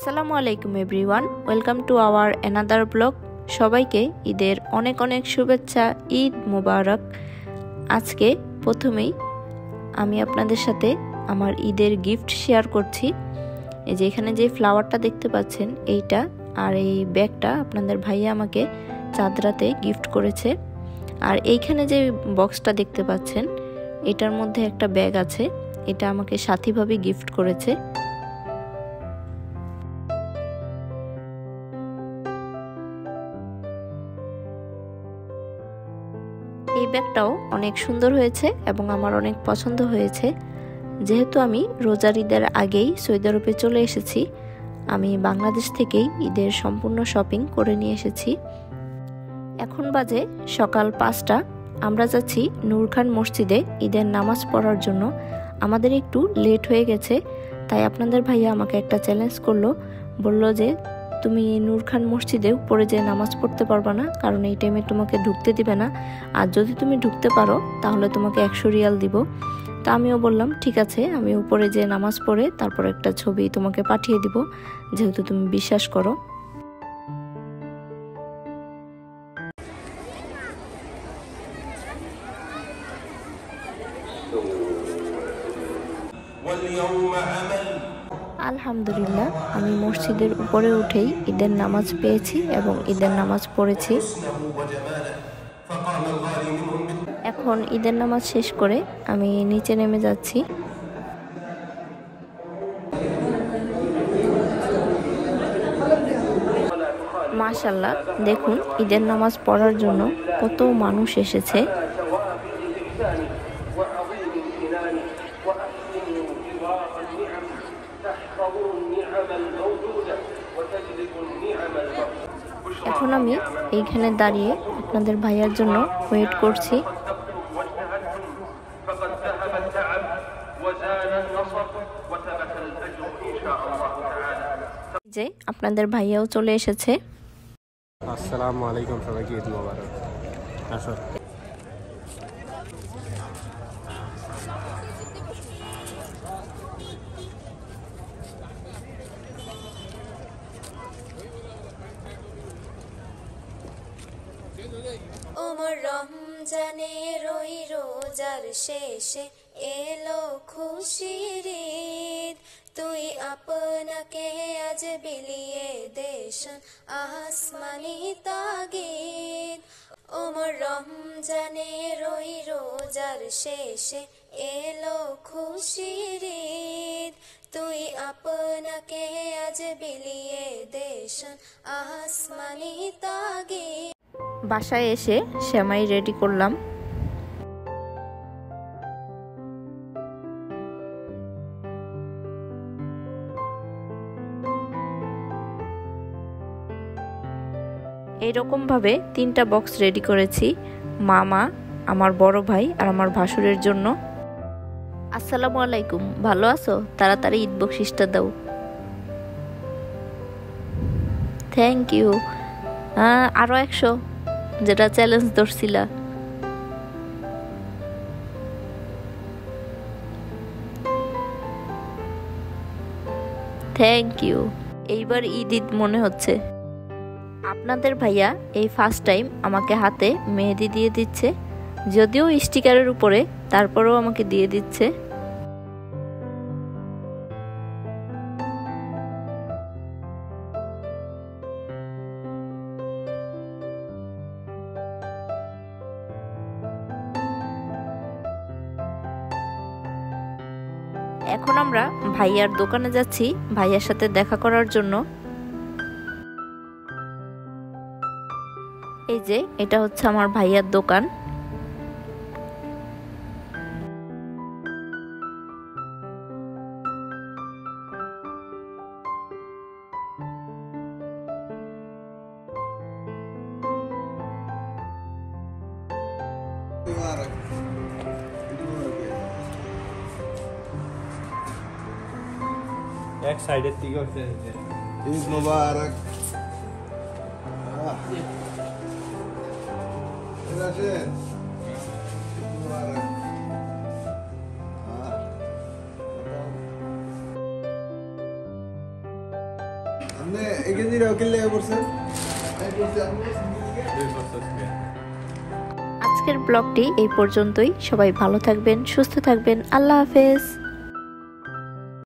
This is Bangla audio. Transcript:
আসসালামু আলাইকুম everyone, welcome to our another blog. সবাইকে ঈদের অনেক অনেক শুভেচ্ছা, ঈদ মুবারক। আজকে প্রথমেই আমি আপনাদের সাথে আমার ঈদের গিফট শেয়ার করছি। এই যে এখানে যে ফ্লাওয়ারটা দেখতে পাচ্ছেন এইটা, আর এই ব্যাগটা আপনাদের ভাইয়া আমাকে চাঁদরাতে গিফট করেছে। আর এইখানে যে বক্সটা দেখতে পাচ্ছেন এটার মধ্যে একটা ব্যাগ আছে, এটা আমাকে সাথীভাবে গিফট করেছে। এই ব্যাগটাও অনেক সুন্দর হয়েছে এবং আমার অনেক পছন্দ হয়েছে। যেহেতু আমি রোজার ঈদের আগেই সৌদি আরবে চলে এসেছি, আমি বাংলাদেশ থেকেই ঈদের সম্পূর্ণ শপিং করে নিয়ে এসেছি। এখন বাজে সকাল 5টা। আমরা যাচ্ছি নূর খান মসজিদে ঈদের নামাজ পড়ার জন্য। আমাদের একটু লেট হয়ে গেছে, তাই আপনাদের ভাইয়া আমাকে একটা চ্যালেঞ্জ করলো, বলল যে তুমি নূর খান মসজিদে উপরে যে নামাজ পড়তে পারবা না, কারণ এই টাইমে তোমাকে ঢুকতে দিবে না, আর যদি তুমি ঢুকতে পারো তাহলে তোমাকে 100 রিয়াল দিব। তা আমিও বললাম ঠিক আছে, আমি উপরে যে নামাজ পড়ে তারপর একটা ছবি তোমাকে পাঠিয়ে দিব, যেহেতু তুমি বিশ্বাস করো। আলহামদুলিল্লাহ, আমি মসজিদের উপরে উঠেই ঈদের নামাজ পেয়েছি এবং ঈদের নামাজ পড়েছি। এখন ঈদের নামাজ শেষ করে আমি নিচে নেমে যাচ্ছি। মাশাআল্লাহ, দেখুন ঈদের নামাজ পড়ার জন্য কত মানুষ এসেছে। এখন আমি এইখানে দাঁড়িয়ে আপনাদের ভাইয়ার জন্য ওয়েট করছি। যে আপনাদের ভাইয়াও চলে এসেছে। আসসালামু আলাইকুম, সবাইকে ঈদ মোবারক। আসো। ওমর রমজানের ওই রোজার শেষে এলো খুশির ঈদ, তুই আপনাকে আজ বিলিয়ে দেশন আসমানি তাগিদ। ওমর রমজানের ওই রোজার শেষে এলো খুশির ঈদ, তুই আপনাকে আজ বিলিয়ে দেশন আসমানি তাগিদ। বাসায় এসে সেমাই রেডি করলাম। এইরকম ভাবে 3টা বক্স রেডি করেছি, মামা, আমার বড় ভাই আর আমার ভাসুরের জন্য। আসসালামু আলাইকুম, ভালো আছো? তাড়াতাড়ি ঈদ বকশিসটা দাও। Thank you. আরো 100, যেটা চ্যালেঞ্জ ধরছিলা। Thank you. এইবার ঈদ ঈদ মনে হচ্ছে। আপনাদের ভাইয়া এই ফার্স্ট টাইম আমাকে হাতে মেহেদি দিয়ে দিচ্ছে, যদিও স্টিকারের উপরে, তারপরেও আমাকে দিয়ে দিচ্ছে। এখন আমরা ভাইয়ার দোকানে যাচ্ছি ভাইয়ার সাথে দেখা করার জন্য। এই যে এটা হচ্ছে আমার ভাইয়ার দোকান। এক সাইডের দিকে হচ্ছে ঈদ মোবারক। আপনি এখানে রাখলে লেগে পড়ছেন আজকের ব্লগটি এই পর্যন্তই। সবাই ভালো থাকবেন, সুস্থ থাকবেন। আল্লাহ হাফেজ।